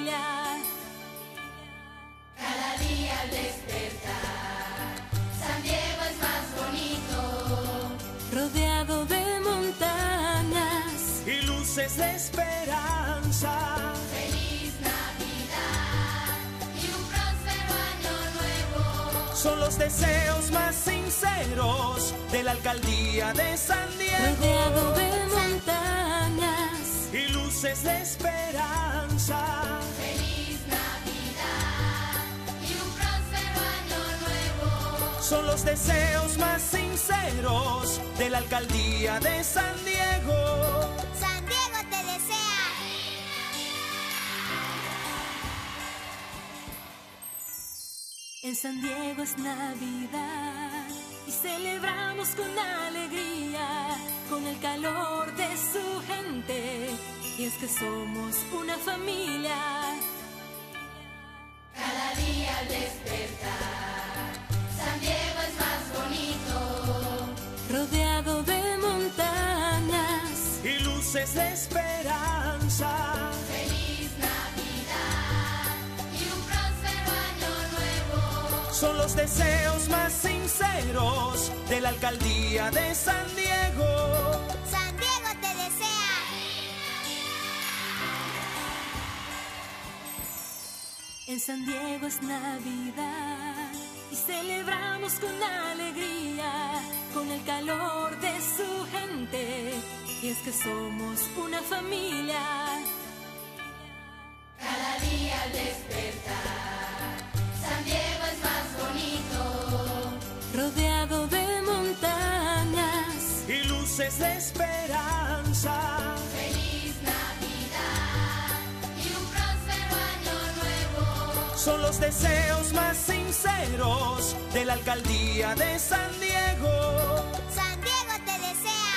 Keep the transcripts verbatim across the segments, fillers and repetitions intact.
familia. Cada día al despertar, San Diego es más bonito, rodeado de montañas y luces de esperanza. Feliz Navidad y un próspero año nuevo. Son los deseos más sinceros de la alcaldía de San Diego. rodeado de montañas Y luces de esperanza. Feliz Navidad y un próspero año nuevo. Son los deseos más sinceros de la alcaldía de San Diego. San Diego te desea. En San Diego es Navidad y celebramos con alegría, con el calor de su gente, y es que somos una familia. Cada día al despertar, San Diego es más bonito, Rodeado de montañas Y luces de esperanza. feliz Navidad y un próspero año nuevo. Son los deseos más sinceros de la alcaldía de San Diego. San Diego te desea. En San Diego es Navidad y celebramos con alegría, con el calor de su gente, y es que somos una familia. Cada día al despertar, San Diego es más bonito, Rodeado de montañas Y luces de esperanza. feliz Navidad y un próspero año nuevo. Son los deseos más sinceros de la alcaldía de San Diego. San Diego te desea.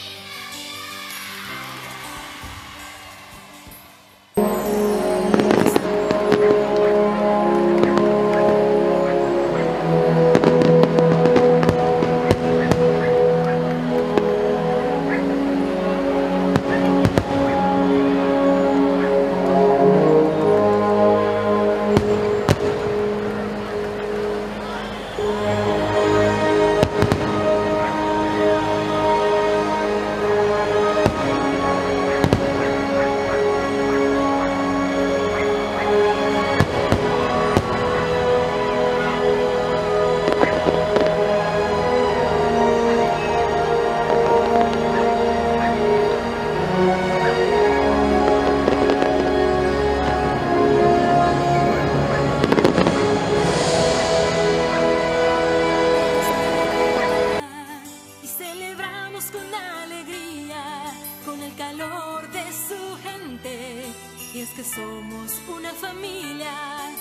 y celebramos con alegría, con el calor de su gente, y es que somos una familia.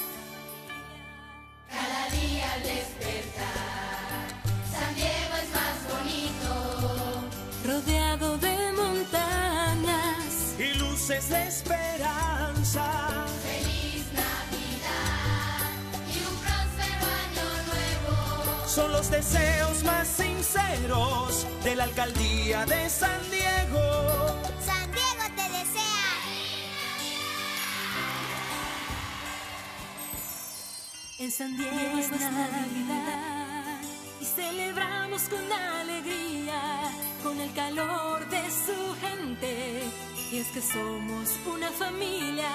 Cada día al despertar, San Diego es más bonito, Rodeado de montañas Y luces de esperanza. feliz Navidad y un próspero año nuevo. Son los deseos más sinceros de la alcaldía de San Diego. San Diego te desea. En San Diego es Navidad y celebramos con alegría, con el calor de su gente, y es que somos una familia.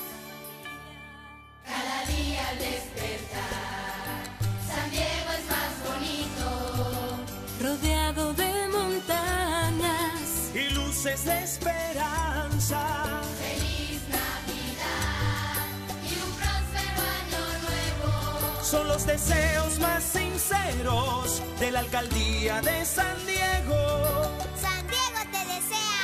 Cada día al despertar, San Diego es más bonito, Rodeado de montañas Y luces de esperanza. feliz Navidad y un próspero año nuevo. Son los deseos más sinceros de la alcaldía de San Diego. San Diego te desea.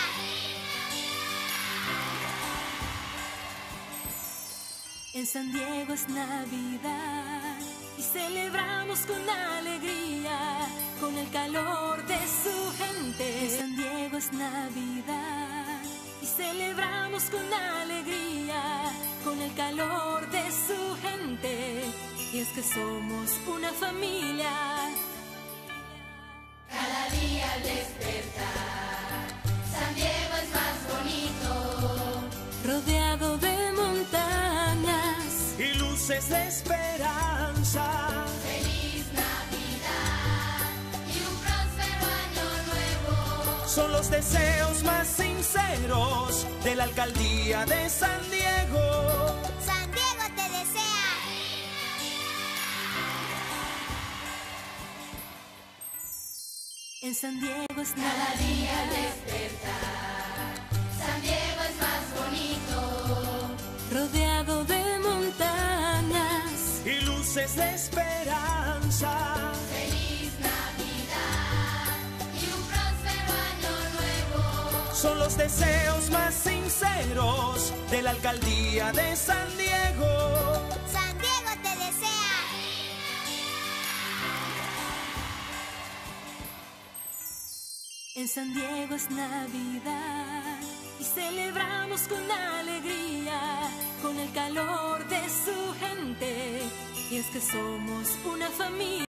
En San Diego es Navidad y celebramos con alegría, con el calor de su gente. En San Diego es Navidad y celebramos con alegría, con el calor de su gente, y es que somos una familia. Cada día al despertar, San Diego es más bonito, Rodeado de montañas luces de esperanza. Feliz Navidad y un próspero año nuevo. Son los deseos más sinceros de la alcaldía de San Diego. San Diego te desea. En San Diego es Cada día al despertar, San Diego es más bonito. rodeado de montañas Y luces de esperanza. Feliz Navidad y un próspero año nuevo. Son los deseos más sinceros de la alcaldía de San Diego. San Diego te desea. En San Diego es Navidad y celebramos con alegría, con el calor de su gente. Y es que somos una familia.